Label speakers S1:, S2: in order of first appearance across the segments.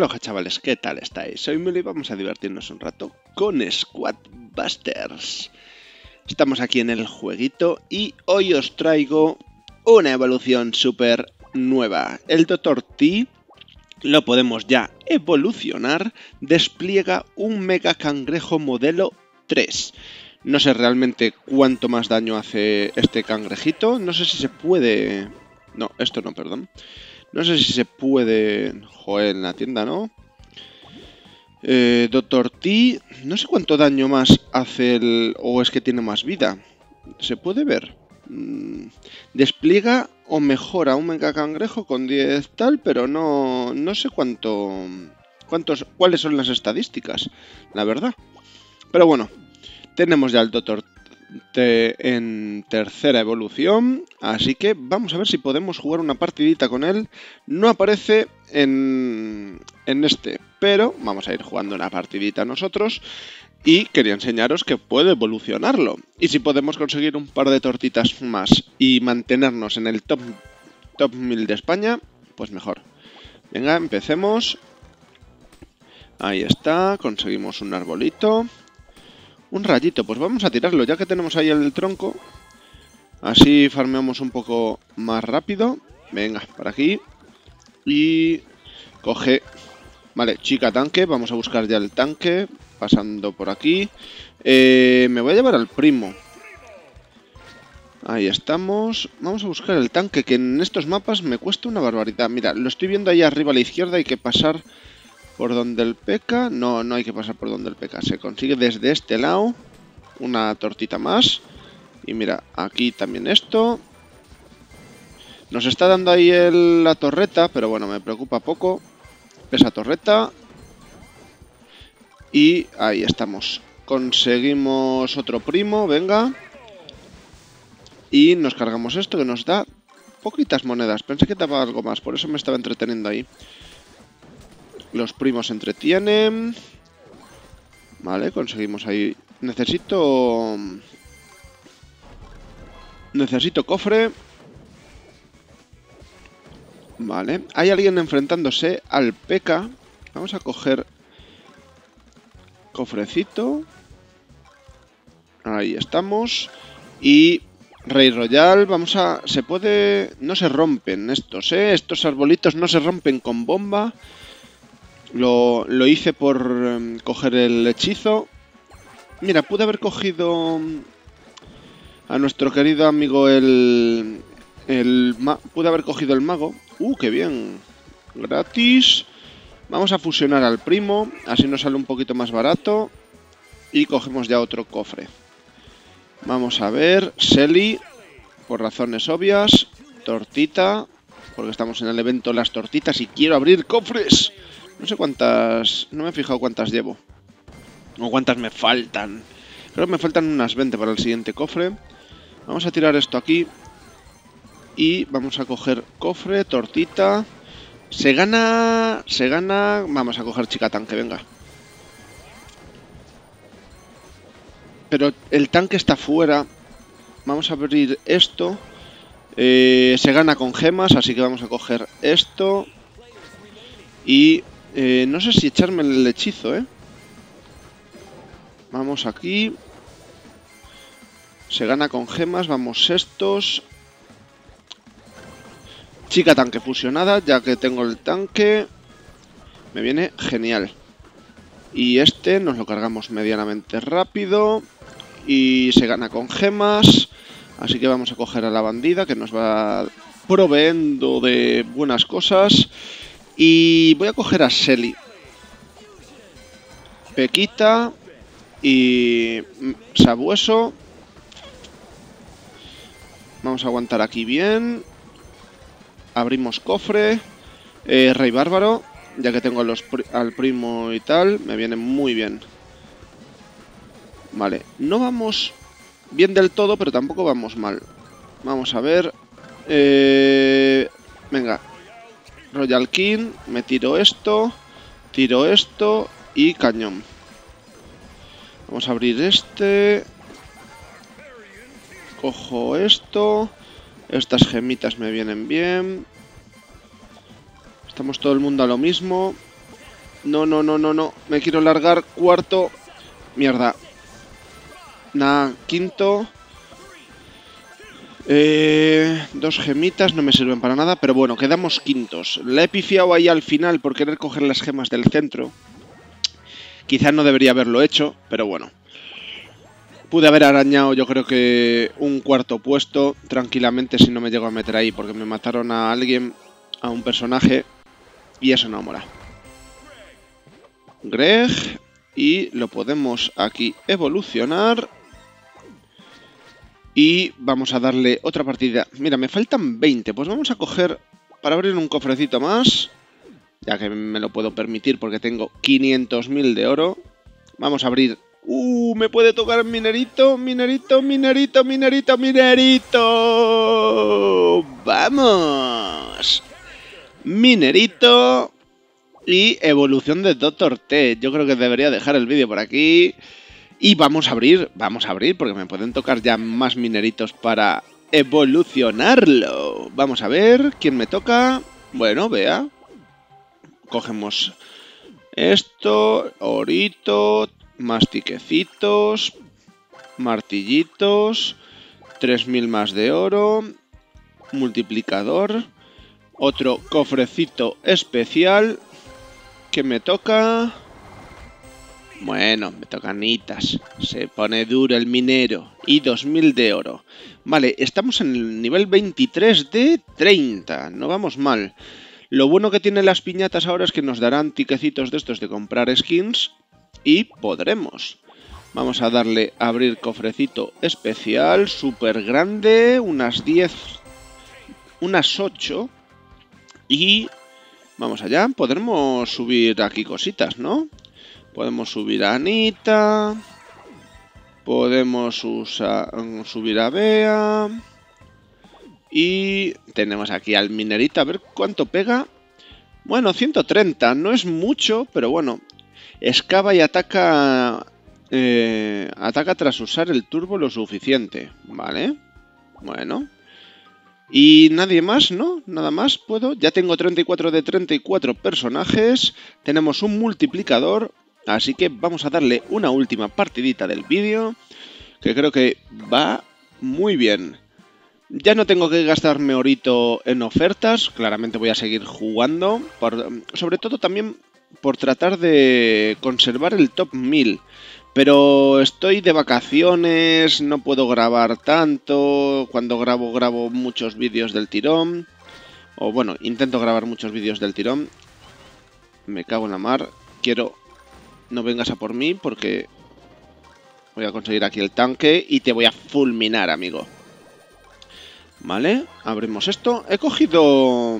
S1: Aloha chavales, ¿qué tal estáis? Soy Mili y vamos a divertirnos un rato con Squad Busters. Estamos aquí en el jueguito y hoy os traigo una evolución súper nueva. El Dr. T lo podemos ya evolucionar, despliega un mega cangrejo modelo 3. No sé realmente cuánto más daño hace este cangrejito, no sé si se puede... No, esto no, perdón. No sé si se puede... Joder, en la tienda, ¿no? Dr. T, no sé cuánto daño más hace el... o es que tiene más vida. ¿Se puede ver? Despliega o mejora un mega cangrejo con 10 tal, pero no sé cuáles son las estadísticas, la verdad. Pero bueno, tenemos ya el Dr. T en tercera evolución, así que vamos a ver si podemos jugar una partidita con él. No aparece en este, pero vamos a ir jugando una partidita nosotros. Y quería enseñaros que puedo evolucionarlo. Y si podemos conseguir un par de tortitas más y mantenernos en el top 1000 de España, pues mejor. Venga, empecemos. Ahí está, conseguimos un arbolito. Un rayito, pues vamos a tirarlo, ya que tenemos ahí el tronco. Así farmeamos un poco más rápido. Venga, por aquí. Y coge... Vale, chica tanque, vamos a buscar ya el tanque. Pasando por aquí. Me voy a llevar al primo. Ahí estamos. Vamos a buscar el tanque, que en estos mapas me cuesta una barbaridad. Mira, lo estoy viendo ahí arriba a la izquierda, hay que pasar... ¿Por donde el P.E.K.K.? No, no hay que pasar por donde el P.E.K.K. Se consigue desde este lado. Una tortita más. Y mira, aquí también esto. Nos está dando ahí la torreta, pero bueno, me preocupa poco. Esa torreta. Y ahí estamos. Conseguimos otro primo, venga. Y nos cargamos esto que nos da poquitas monedas. Pensé que daba algo más, por eso me estaba entreteniendo ahí. Los primos se entretienen. Vale, conseguimos ahí. Necesito cofre. Vale, hay alguien enfrentándose al P.E.K.K. Vamos a coger cofrecito. Ahí estamos. Y Rey Royal, vamos a... Se puede... No se rompen estos, ¿eh? Estos arbolitos no se rompen con bomba. Lo hice por coger el hechizo. Mira, pude haber cogido a nuestro querido amigo pude haber cogido el mago. ¡Qué bien! Gratis. Vamos a fusionar al primo, así nos sale un poquito más barato. Y cogemos ya otro cofre. Vamos a ver, Selly, por razones obvias. Tortita, porque estamos en el evento Las Tortitas y quiero abrir cofres. No sé cuántas... No me he fijado cuántas llevo. O cuántas me faltan. Creo que me faltan unas 20 para el siguiente cofre. Vamos a tirar esto aquí. Y vamos a coger cofre, tortita. Se gana... Vamos a coger chica tanque, venga. Pero el tanque está fuera. Vamos a abrir esto. Se gana con gemas, así que vamos a coger esto. Y... no sé si echarme el hechizo, ¿eh? Vamos aquí. Se gana con gemas, vamos estos. Chica tanque fusionada, ya que tengo el tanque. Me viene genial. Y este nos lo cargamos medianamente rápido. Y se gana con gemas. Así que vamos a coger a la bandida, que nos va proveyendo de buenas cosas. Y voy a coger a Selly. Pequita y Sabueso. Vamos a aguantar aquí bien. Abrimos cofre. Rey Bárbaro. Ya que tengo al primo y tal, me viene muy bien. Vale, no vamos bien del todo, pero tampoco vamos mal. Vamos a ver. Venga. Royal King, me tiro esto y cañón. Vamos a abrir este. Cojo esto. Estas gemitas me vienen bien. Estamos todo el mundo a lo mismo. No, no, no, no, no. Me quiero largar. Cuarto. Mierda. Nah, quinto. Dos gemitas no me sirven para nada, pero bueno, quedamos quintos. La he pifiado ahí al final por querer coger las gemas del centro. Quizás no debería haberlo hecho, pero bueno. Pude haber arañado yo creo que un cuarto puesto tranquilamente si no me llego a meter ahí, porque me mataron a alguien, a un personaje, y eso no mola. Greg, y lo podemos aquí evolucionar. Y vamos a darle otra partida. Mira, me faltan 20. Pues vamos a coger para abrir un cofrecito más. Ya que me lo puedo permitir porque tengo 500.000 de oro. Vamos a abrir... me puede tocar minerito, minerito, minerito, minerito, minerito. ¡Vamos! Minerito y evolución de Dr. T. Yo creo que debería dejar el vídeo por aquí. Y vamos a abrir, porque me pueden tocar ya más mineritos para evolucionarlo. Vamos a ver quién me toca. Bueno, vea. Cogemos esto, orito, más tiquecitos, martillitos, 3000 más de oro, multiplicador, otro cofrecito especial que me toca... Bueno, me tocan nitas. Se pone duro el minero. Y 2000 de oro. Vale, estamos en el nivel 23 de 30. No vamos mal. Lo bueno que tienen las piñatas ahora es que nos darán tiquecitos de estos de comprar skins. Y podremos. Vamos a darle a abrir cofrecito especial. Súper grande. Unas 10. Unas 8. Y... vamos allá. Podremos subir aquí cositas, ¿no? Podemos subir a Anita. Podemos subir a Bea. Y tenemos aquí al minerito. A ver cuánto pega. Bueno, 130. No es mucho, pero bueno. Excava y ataca... ataca tras usar el turbo lo suficiente. Vale. Bueno. Y nadie más, ¿no? Nada más puedo. Ya tengo 34 de 34 personajes. Tenemos un multiplicador. Así que vamos a darle una última partidita del vídeo, que creo que va muy bien. Ya no tengo que gastarme orito en ofertas, claramente voy a seguir jugando, sobre todo también por tratar de conservar el top 1000. Pero estoy de vacaciones, no puedo grabar tanto, cuando grabo muchos vídeos del tirón. O bueno, intento grabar muchos vídeos del tirón. Me cago en la mar, quiero... No vengas a por mí porque voy a conseguir aquí el tanque y te voy a fulminar, amigo. Vale, abrimos esto. He cogido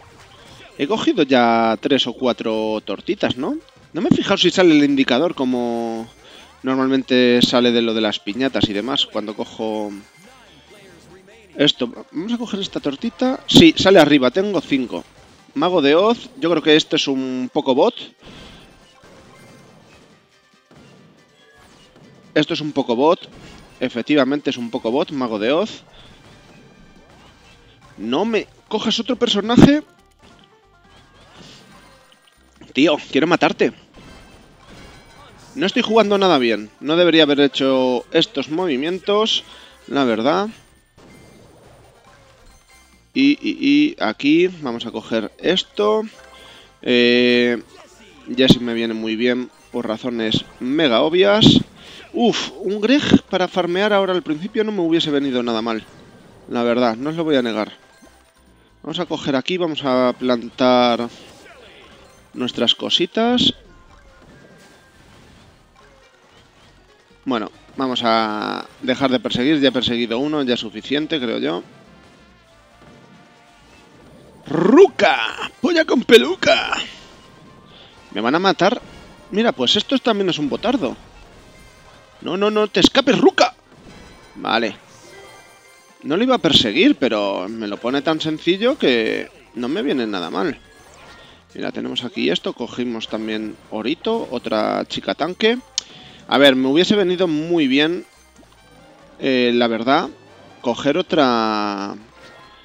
S1: ya 3 o 4 tortitas, ¿no? No me he fijado si sale el indicador como normalmente sale de lo de las piñatas y demás cuando cojo esto. Vamos a coger esta tortita. Sí, sale arriba, tengo 5. Mago de Oz, yo creo que este es un poco bot. Esto es un poco bot. Efectivamente es un poco bot, Mago de Oz. No me cojas otro personaje. Tío, quiero matarte. No estoy jugando nada bien. No debería haber hecho estos movimientos, la verdad. Y aquí vamos a coger esto. Ya sí me viene muy bien por razones mega obvias. Uf, un Greg para farmear ahora al principio no me hubiese venido nada mal. La verdad, no os lo voy a negar. Vamos a coger aquí, vamos a plantar nuestras cositas. Bueno, vamos a dejar de perseguir. Ya he perseguido uno, ya es suficiente, creo yo. ¡Ruka! ¡Polla con peluca! ¿Me van a matar? Mira, pues esto también es un botardo. No, no, no te escapes, Ruka. Vale. No lo iba a perseguir, pero me lo pone tan sencillo que no me viene nada mal. Mira, tenemos aquí esto. Cogimos también orito, otra chica tanque. A ver, me hubiese venido muy bien, la verdad, coger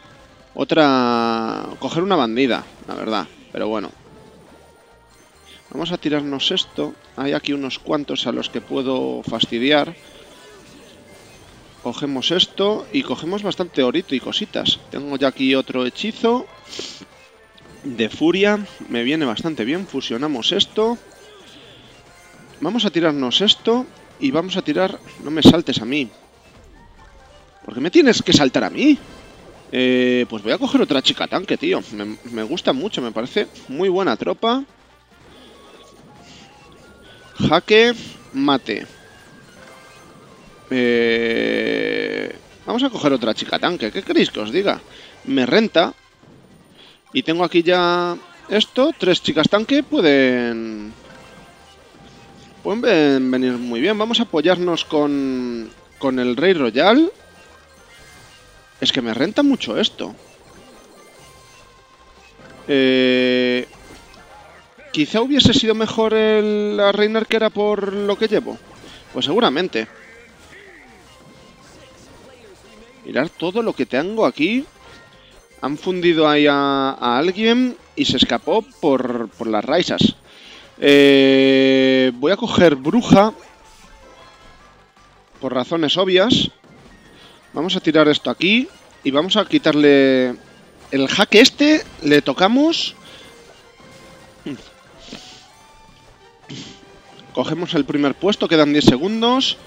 S1: coger una bandida, la verdad. Pero bueno. Vamos a tirarnos esto. Hay aquí unos cuantos a los que puedo fastidiar. Cogemos esto y cogemos bastante orito y cositas. Tengo ya aquí otro hechizo de furia. Me viene bastante bien. Fusionamos esto. Vamos a tirarnos esto y vamos a tirar... No me saltes a mí. ¿Por qué me tienes que saltar a mí? Pues voy a coger otra chica tanque, tío. Me gusta mucho, me parece muy buena tropa. Jaque, mate. Vamos a coger otra chica tanque. ¿Qué queréis que os diga? Me renta. Y tengo aquí ya esto. 3 chicas tanque pueden venir muy bien. Vamos a apoyarnos con el Rey Royal. Es que me renta mucho esto. Quizá hubiese sido mejor la Reina Arquera por lo que llevo. Pues seguramente. Mirad todo lo que tengo aquí. Han fundido ahí a alguien y se escapó por las raíces. Voy a coger bruja. Por razones obvias. Vamos a tirar esto aquí. Y vamos a quitarle el jaque este. Le tocamos. Cogemos el primer puesto. Quedan 10 segundos.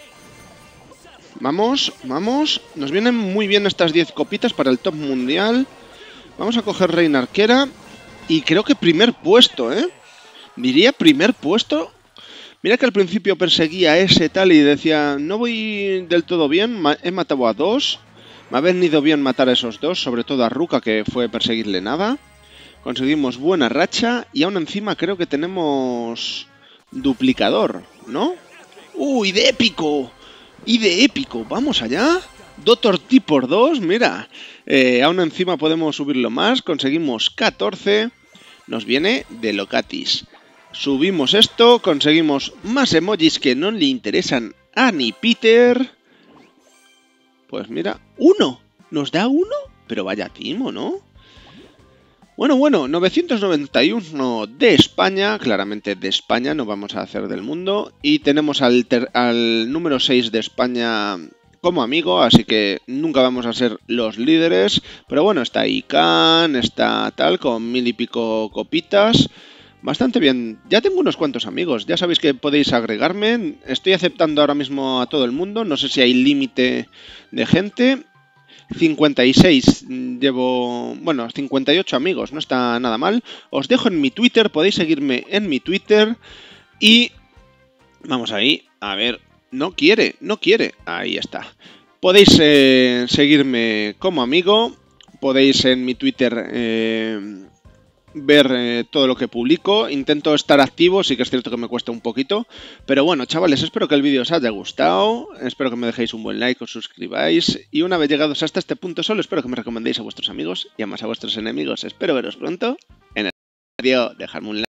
S1: Vamos, vamos. Nos vienen muy bien estas 10 copitas para el top mundial. Vamos a coger Reina Arquera. Y creo que primer puesto, ¿eh? Diría primer puesto. Mira que al principio perseguía a ese tal y decía, no voy del todo bien, he matado a 2. Me ha venido bien matar a esos 2, sobre todo a Ruka, que fue perseguirle nada. Conseguimos buena racha y aún encima creo que tenemos duplicador, ¿no? ¡Uy, de épico! ¡Y de épico! ¡Vamos allá! Doctor T por 2, mira. Aún encima podemos subirlo más, conseguimos 14. Nos viene de Locatis. Subimos esto, conseguimos más emojis que no le interesan a ni Peter. Pues mira, 1. ¿Nos da 1? Pero vaya timo, ¿no? Bueno, 991 de España, claramente de España, no vamos a hacer del mundo. Y tenemos al número 6 de España como amigo, así que nunca vamos a ser los líderes. Pero bueno, está Ican, está tal, con 1000 y pico copitas. Bastante bien, ya tengo unos cuantos amigos, ya sabéis que podéis agregarme, estoy aceptando ahora mismo a todo el mundo, no sé si hay límite de gente, 56 llevo, bueno, 58 amigos, no está nada mal, os dejo en mi Twitter, podéis seguirme en mi Twitter y vamos ahí, a ver, no quiere, ahí está, podéis seguirme como amigo, podéis en mi Twitter... ver todo lo que publico, intento estar activo, sí que es cierto que me cuesta un poquito, pero bueno, chavales, espero que el vídeo os haya gustado, espero que me dejéis un buen like, os suscribáis, y una vez llegados hasta este punto solo, espero que me recomendéis a vuestros amigos y a más a vuestros enemigos, espero veros pronto en el vídeo, dejadme un like.